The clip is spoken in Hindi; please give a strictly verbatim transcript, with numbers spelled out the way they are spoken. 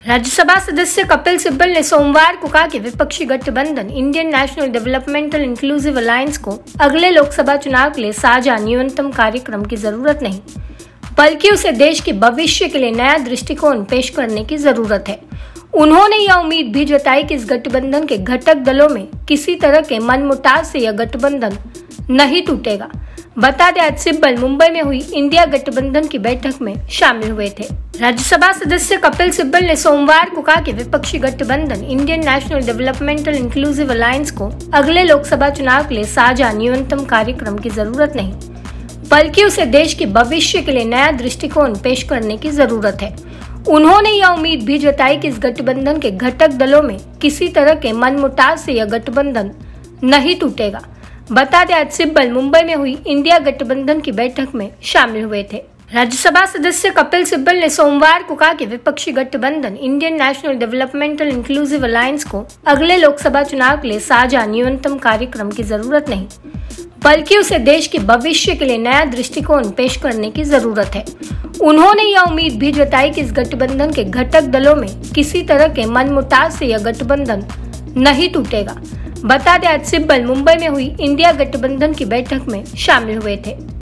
राज्यसभा सदस्य कपिल सिब्बल ने सोमवार को कहा कि विपक्षी गठबंधन Indian National Developmental Inclusive Alliance को अगले लोकसभा चुनाव के लिए साझा न्यूनतम कार्यक्रम की जरूरत नहीं, बल्कि उसे देश के भविष्य के लिए नया दृष्टिकोण पेश करने की जरूरत है। उन्होंने यह उम्मीद भी जताई कि इस गठबंधन के घटक दलों में किसी तरह के मनमुटाव से यह गठबंधन नहीं टूटेगा। बता दें, आज सिब्बल मुंबई में हुई इंडिया गठबंधन की बैठक में शामिल हुए थे। राज्यसभा सदस्य कपिल सिब्बल ने सोमवार को कहा कि विपक्षी गठबंधन Indian National Developmental Inclusive Alliance को अगले लोकसभा चुनाव के लिए साझा न्यूनतम कार्यक्रम की जरूरत नहीं, बल्कि उसे देश के भविष्य के लिए नया दृष्टिकोण पेश करने की जरूरत है। उन्होंने यह उम्मीद भी जताई कि इस गठबंधन के घटक दलों में किसी तरह के मनमुटाव से यह गठबंधन नहीं टूटेगा। बता दें, आज सिब्बल मुंबई में हुई इंडिया गठबंधन की बैठक में शामिल हुए थे। राज्यसभा सदस्य कपिल सिब्बल ने सोमवार को कहा कि विपक्षी गठबंधन Indian National Developmental Inclusive Alliance को अगले लोकसभा चुनाव के लिए साझा न्यूनतम कार्यक्रम की जरूरत नहीं, बल्कि उसे देश के भविष्य के लिए नया दृष्टिकोण पेश करने की जरूरत है। उन्होंने यह उम्मीद भी जताई कि इस गठबंधन के घटक दलों में किसी तरह के मनमुटाव से यह गठबंधन नहीं टूटेगा। बता दें, आज सिब्बल मुंबई में हुई इंडिया गठबंधन की बैठक में शामिल हुए थे।